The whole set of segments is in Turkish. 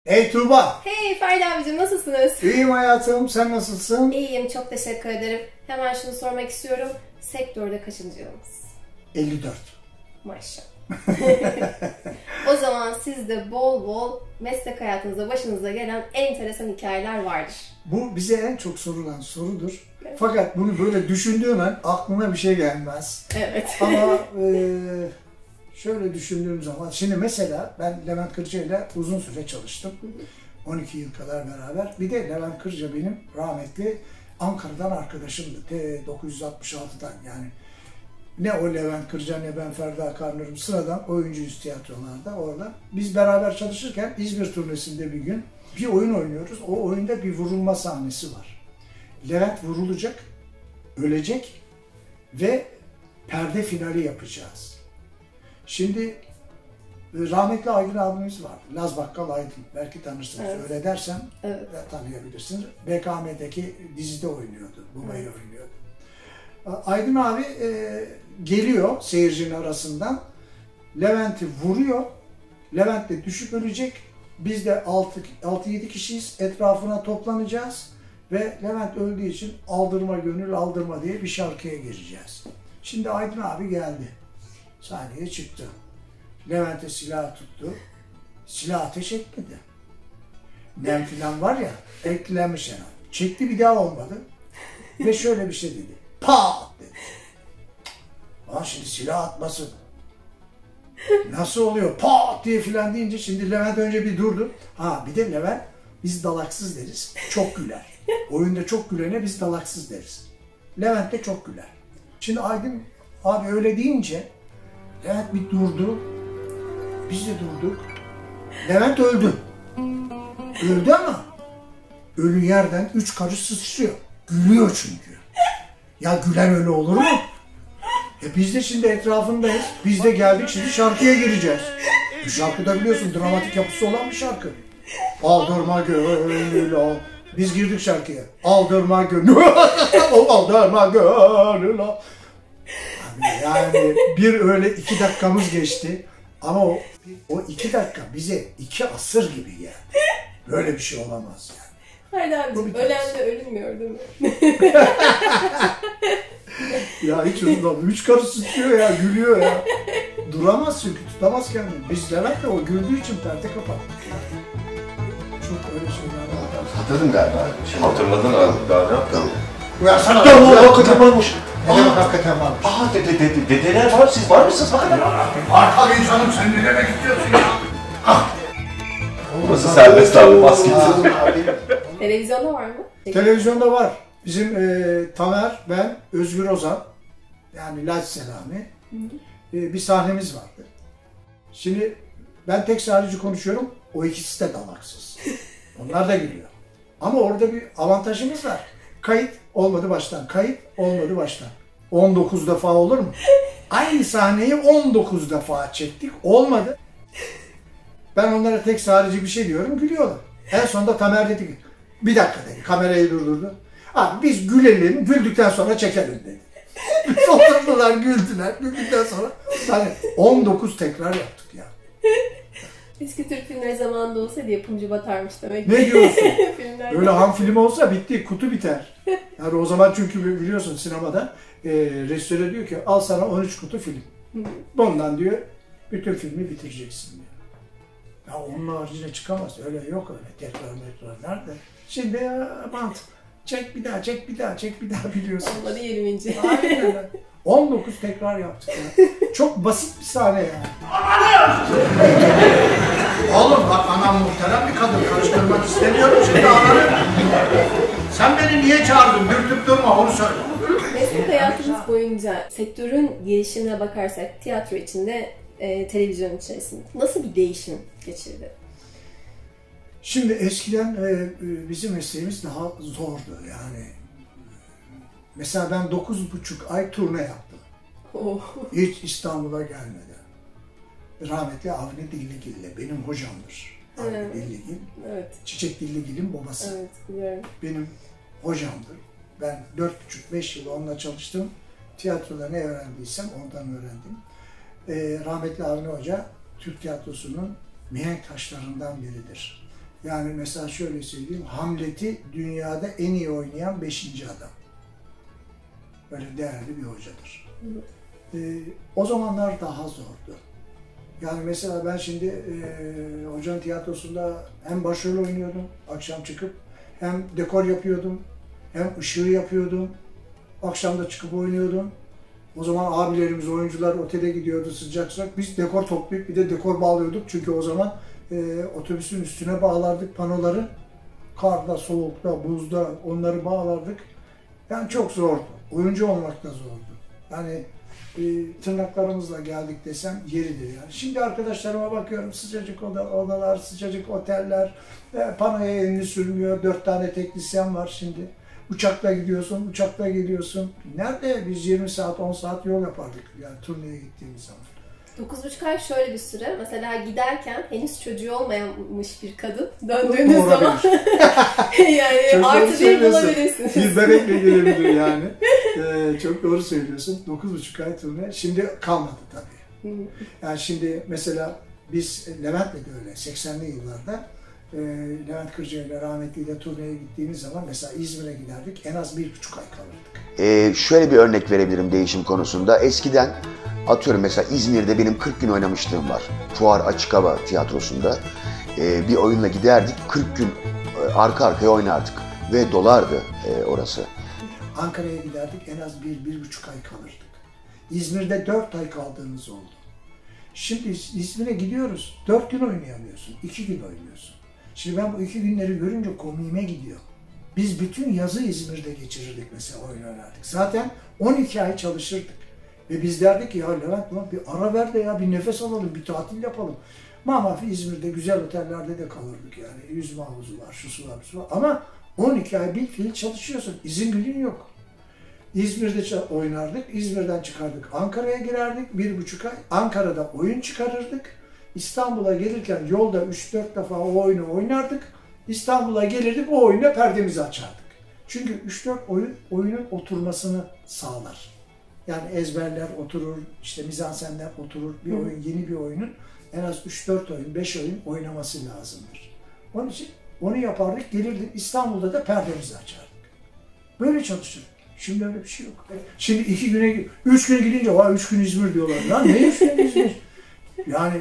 Hey Tuğba. Hey Ferdi abicim, nasılsınız? İyiyim hayatım, sen nasılsın? İyiyim, çok teşekkür ederim. Hemen şunu sormak istiyorum. Sektörde kaçıncı yılınız? 54. Maşallah. O zaman sizde bol bol meslek hayatınızda başınıza gelen enteresan hikayeler vardır. Bu bize en çok sorulan sorudur. Evet. Fakat bunu böyle düşündüğün an aklına bir şey gelmez. Evet. Ama şöyle düşündüğüm zaman, şimdi mesela ben Levent Kırca ile uzun süre çalıştım. 12 yıl kadar beraber. Bir de Levent Kırca benim rahmetli Ankara'dan arkadaşımdı. 966'dan yani. Ne o Levent Kırca ne ben Ferdi Akarlar'ım sıradan oyuncuyuz tiyatrolarda orada. Biz beraber çalışırken İzmir turnesinde bir gün bir oyun oynuyoruz. O oyunda bir vurulma sahnesi var. Levent vurulacak, ölecek ve perde finali yapacağız. Şimdi rahmetli Aydın abimiz vardı. Laz Bakkal Aydın. Belki tanırsınız. Evet. Öyle dersem evet, tanıyabilirsiniz. BKM'deki dizide oynuyordu. Babayı evet, oynuyordu. Aydın abi geliyor seyircinin arasından. Levent'i vuruyor. Levent de düşüp ölecek. Biz de 6-7 kişiyiz. Etrafına toplanacağız. Ve Levent öldüğü için aldırma gönül aldırma diye bir şarkıya gireceğiz. Şimdi Aydın abi geldi. Sahneye çıktı. Levent'e silah tuttu. Silah ateş etmedi. Nem filan var ya, eklenmiş yani. Çekti, bir daha olmadı. Ve şöyle bir şey dedi. Pat dedi. Aa, şimdi silah atmasın. Nasıl oluyor? Pat diye filan deyince şimdi Levent önce bir durdu. Ha bir de Levent, biz dalaksız deriz. Çok güler. Oyunda çok gülene biz dalaksız deriz. Levent de çok güler. Şimdi Aydın abi öyle deyince Levent bir durdu. Biz de durduk. Levent öldü. Öldü ama ölü yerden 3 karış sıçrıyor. Gülüyor çünkü. Ya gülen öyle olur mu? Biz de şimdi etrafındayız. Biz de geldik, şimdi şarkıya gireceğiz. Bu şarkıda biliyorsun dramatik yapısı olan bir şarkı. Aldırma gönül al. Biz girdik şarkıya. Aldırma gönül. Aldırma gönül al. Yani bir öyle 2 dakikamız geçti. Ama o 2 dakika bize 2 asır gibi geldi. Böyle bir şey olamaz yani. Hayır abicim, ölen de ölünmüyor değil mi? Ya hiç unutmam. 3 karı sıçrıyor ya, gülüyor ya. Duramaz çünkü, tutamaz kendini. Biz Levent'le o güldüğü için perde kapattık ya. Çok öyle şeyler var. Hatırladın galiba. Hatırladın abi, daha ne yaptın? Uyarsana. Hakikaten varmış. Ne demek hakikaten varmış? Dedeler var, siz var mısınız hakikaten? Var tabii canım, sen ne demek istiyorsun ya? Burası serbest abi, bas git. Televizyonda var mı? Televizyonda var. Bizim Tamer, ben, Özgür Ozan, yani Laç Selami, bir sahnemiz vardı. Şimdi ben tek sahneci konuşuyorum, o ikisi de dalaksız. Onlar da gülüyor. Ama orada bir avantajımız var. Kayıt olmadı baştan, kayıt olmadı baştan. 19 defa olur mu? Aynı sahneyi 19 defa çektik, olmadı. Ben onlara tek sahneci bir şey diyorum, gülüyorlar. En sonunda Tamer dedi ki, bir dakika dedi, kamerayı durdurdu. Abi biz gülelim, güldükten sonra çekelim dedi. Oturdular, güldüler, güldükten sonra yani 19 tekrar yaptık ya. Eski Türk filmleri zamanında olsaydı yapımcı batarmış demek ki. Ne diyorsun? Öyle ham film olsa bitti, kutu biter. Yani o zaman çünkü biliyorsun sinemada restore diyor ki al sana 13 kutu film. Bundan diyor bütün filmi bitireceksin diyor. Ya onun haricine çıkamaz. Öyle yok öyle. Tekrar nerede? Şimdi bant. Çek bir daha, çek bir daha, çek bir daha biliyorsun. Olmadı 20. Aynen öyle. 19 tekrar yaptık ya. Çok basit bir sahne yani. Oğlum bak, anam muhterem bir kadın. Karıştırmak istemiyorum şimdi ananı. Sen beni niye çağırdın? Dürtüp durma, onu söyle. Meslek hayatınız boyunca sektörün gelişimine bakarsak tiyatro içinde, televizyon içerisinde nasıl bir değişim geçirdi? Şimdi eskiden bizim mesleğimiz daha zordu yani. Mesela ben 9,5 ay turne yaptım. Oh. Hiç İstanbul'a gelmeden. Rahmetli Avni Dilligil'le benim hocamdır. Evet. Avni Dilligil. Evet. Çiçek Dilligil'in babası. Evet, biliyorum. Benim hocamdır. Ben 4,5-5 yıl onunla çalıştım. Tiyatroda ne öğrendiysem ondan öğrendim. Rahmetli Avni Hoca Türk tiyatrosunun mihenk taşlarından biridir. Yani mesela şöyle söyleyeyim, Hamlet'i dünyada en iyi oynayan 5. adam. Böyle değerli bir hocadır. O zamanlar daha zordu. Yani mesela ben şimdi hocanın tiyatrosunda hem başrol oynuyordum, akşam çıkıp hem dekor yapıyordum, hem ışığı yapıyordum, akşam da çıkıp oynuyordum. O zaman abilerimiz, oyuncular otele gidiyordu sıcak sıcak. Biz dekor toplayıp bir de dekor bağlıyorduk. Çünkü o zaman otobüsün üstüne bağlardık panoları. Karda, soğukta, buzda onları bağlardık. Yani çok zordu. Oyuncu olmak da zordu. Yani tırnaklarımızla geldik desem yeridir yani. Şimdi arkadaşlarıma bakıyorum, sıcacık odalar, sıcacık oteller, panoya elini sürmüyor, 4 tane teknisyen var şimdi. Uçakla gidiyorsun, uçakla geliyorsun. Nerede? Biz 20 saat, 10 saat yol yapardık yani turneye gittiğimiz zaman. 9,5 ay şöyle bir süre. Mesela giderken henüz çocuğu olmayanmış bir kadın döndüğünüz zaman yani artı bir bulabilirsiniz. Bir bebekle gelebilir yani. Çok doğru söylüyorsun. 9,5 ay turne. Şimdi kalmadı tabii. Yani şimdi mesela biz Levent'le de öyle 80'li yıllarda Levent Kırca ile rahmetliyle turneye gittiğimiz zaman mesela İzmir'e giderdik. En az 1,5 ay kalırdık. Şöyle bir örnek verebilirim değişim konusunda. Eskiden atıyorum mesela İzmir'de benim 40 gün oynamışlığım var. Fuar Açık Hava Tiyatrosu'nda bir oyunla giderdik. 40 gün arka arkaya oynardık. Ve dolardı orası. Ankara'ya giderdik. En az 1,5 ay kalırdık. İzmir'de 4 ay kaldığımız oldu. Şimdi İzmir'e gidiyoruz. 4 gün oynayamıyorsun. 2 gün oynuyorsun. Şimdi ben bu 2 günleri görünce komiğime gidiyor. Biz bütün yazı İzmir'de geçirirdik mesela oyun oynardık. Zaten 12 ay çalışırdık. Ve biz derdik ki ya Levent bir ara ver de ya bir nefes alalım, bir tatil yapalım. Mamafi İzmir'de güzel otellerde de kalırdık yani. Yüzme havuzu var, şusu var, busu var. Ama 12 ay bilfiil çalışıyorsun. İzin günün yok. İzmir'de oynardık. İzmir'den çıkardık. Ankara'ya girerdik. 1,5 ay. Ankara'da oyun çıkarırdık. İstanbul'a gelirken yolda 3-4 defa o oyunu oynardık. İstanbul'a gelirdik, o oyuna perdemizi açardık. Çünkü 3-4 oyunun oturmasını sağlar. Yani ezberler oturur, işte mizansenler oturur. Bir oyun, yeni bir oyunun en az 3-4 oyun, 5 oyun oynaması lazımdır. Onun için onu yapardık, gelirdik. İstanbul'da da perdemizi açardık. Böyle çalışırdık. Şimdi öyle bir şey yok. Şimdi 2 güne, 3 güne gidince 3 gün İzmir diyorlar. Lan ne 3 gün İzmir? Yani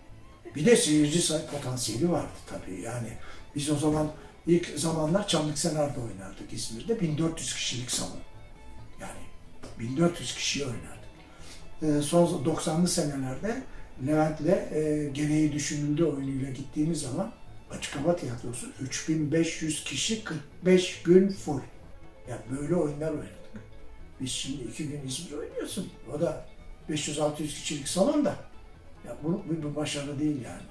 bir de seyirci potansiyeli vardı tabii. Yani biz o zaman ilk zamanlar Çamlıksenar'da oynardık İzmir'de. 1400 kişilik salon. Yani 1400 kişi oynardık. Son 90'lı senelerde Levent'le gereği düşünüldü oyunuyla gittiğimiz zaman Açık Hava Tiyatrosu 3500 kişi 45 gün full. Yani böyle oyunlar oynadık. Biz şimdi 2 gün İzmir oynuyorsun. O da 500-600 kişilik salonda. Ya bu bir başarı değil yani.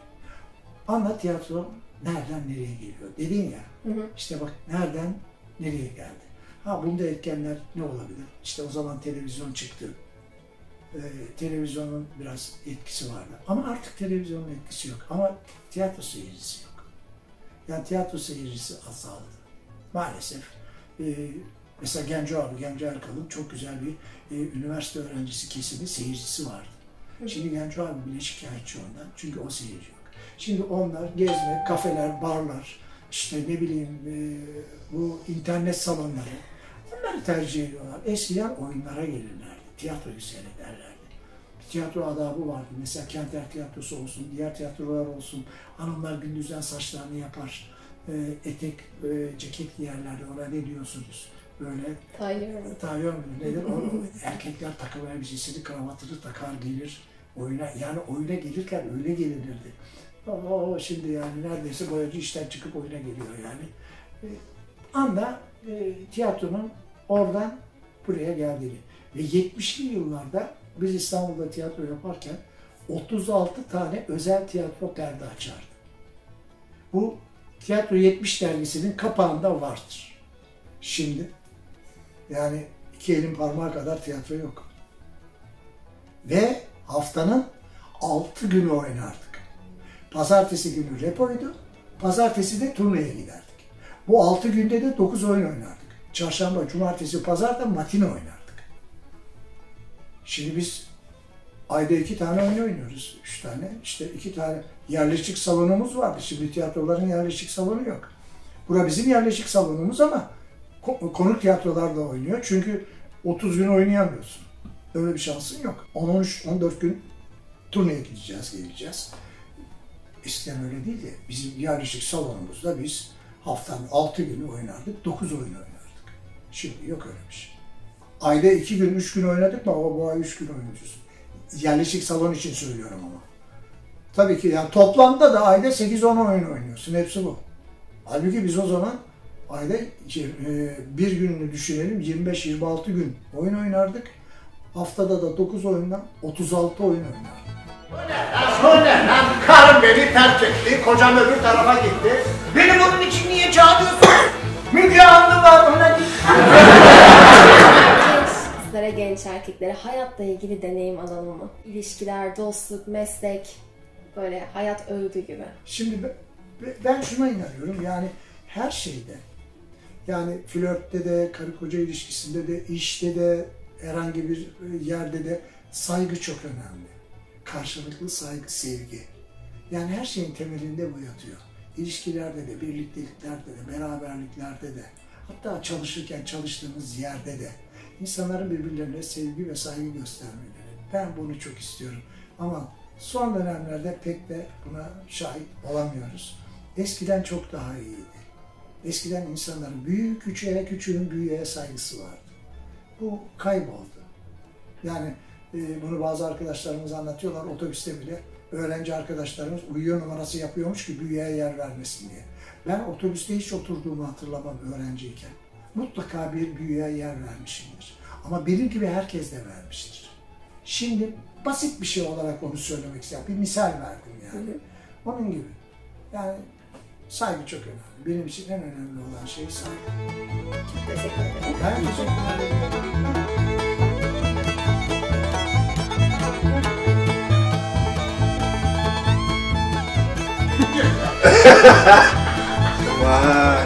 Anla tiyatro nereden nereye geliyor dedin ya. İşte bak nereden nereye geldi. Bunda etkenler ne olabilir? İşte o zaman televizyon çıktı. Televizyonun biraz etkisi vardı. Ama artık televizyonun etkisi yok. Ama tiyatro seyircisi yok. Yani tiyatro seyircisi azaldı. Maalesef. Mesela Genco Erkal'ın çok güzel bir üniversite öğrencisi kesimi seyircisi vardı. Şimdi Genco abi bile şikayetçi ondan. Çünkü o seyirci yok. Şimdi onlar gezme, kafeler, barlar, işte ne bileyim bu internet salonları, onları tercih ediyorlar. Eskiden oyunlara gelirlerdi, tiyatroyu seyrederlerdi. Tiyatro adabı vardı. Mesela Kenter Tiyatrosu olsun, diğer tiyatrolar olsun. Hanımlar gündüzden saçlarını yapar, etek, ceket giyerlerdi. Ona ne diyorsunuz? Böyle tayyor nedir? Erkekler takım elbisesini, kravatını takar gelir oyuna. Yani oyuna gelirken öyle gelirdi. Şimdi yani neredeyse boyacı işten çıkıp oyuna geliyor yani. Anda tiyatronun oradan buraya geldiğini. Ve 70'li yıllarda biz İstanbul'da tiyatro yaparken 36 tane özel tiyatro perde açardı. Bu Tiyatro 70 dergisinin kapağında vardır. Şimdi yani 2 elin parmağı kadar tiyatro yok. Ve haftanın 6 günü oynardık. Pazartesi günü repoydu, pazartesi de turneye giderdik. Bu 6 günde de 9 oyun oynardık. Çarşamba, cumartesi, pazar da matine oynardık. Şimdi biz Ayda 2 tane oyun oynuyoruz. 3 tane. İşte 2 tane yerleşik salonumuz vardı. Şimdi tiyatroların yerleşik salonu yok. Bura bizim yerleşik salonumuz ama konuk tiyatrolar da oynuyor. Çünkü 30 gün oynayamıyorsun. Öyle bir şansın yok. 10-13-14 gün turneye gideceğiz, geleceğiz. Eskiden öyle değildi. Bizim yerleşik salonumuzda biz haftanın 6 günü oynardık, 9 oyun oynardık. Şimdi yok öyle bir şey. Ayda 2 gün, 3 gün oynadık mı? Bu ay 3 gün oynayacağız. Yerleşik salon için söylüyorum ama. Tabii ki yani toplamda da ayda 8-10 oyun oynuyorsun. Hepsi bu. Halbuki biz o zaman ayda bir gününü düşünelim 25-26 gün oyun oynardık. Haftada da 9 oyundan 36 oyun oynardık. O ne lan? Karım beni terk etti, kocam öbür tarafa gitti. Beni bunun için niye çağırıyorsun? Müge Anlı var, ona git. Genç kızlara, genç erkeklere hayatla ilgili deneyim alalım mı? İlişkiler, dostluk, meslek, böyle hayat öğüdü gibi. Şimdi ben şuna inanıyorum yani her şeyde, yani flörtte de, karı koca ilişkisinde de, işte de, herhangi bir yerde de saygı çok önemli. Karşılıklı saygı, sevgi. Yani her şeyin temelinde bu yatıyor. İlişkilerde de, birlikteliklerde de, beraberliklerde de, hatta çalışırken çalıştığımız yerde de insanların birbirlerine sevgi ve saygı göstermeleri. Ben bunu çok istiyorum. Ama son dönemlerde pek de buna şahit olamıyoruz. Eskiden çok daha iyiydi. Eskiden insanların büyük küçüğe, küçüğün büyüğe saygısı vardı. Bu kayboldu. Yani bunu bazı arkadaşlarımız anlatıyorlar, otobüste bile öğrenci arkadaşlarımız uyuyor numarası yapıyormuş ki büyüğe yer vermesin diye. Ben otobüste hiç oturduğumu hatırlamam öğrenciyken. Mutlaka bir büyüğe yer vermişimdir. Ama benim gibi herkes de vermiştir. Şimdi basit bir şey olarak onu söylemek istiyorum. Bir misal verdim yani. Onun gibi. Yani saygı çok önemli. Benim için en önemli olan şey saygı. Çok teşekkür ederim. Ben teşekkür ederim. Vay.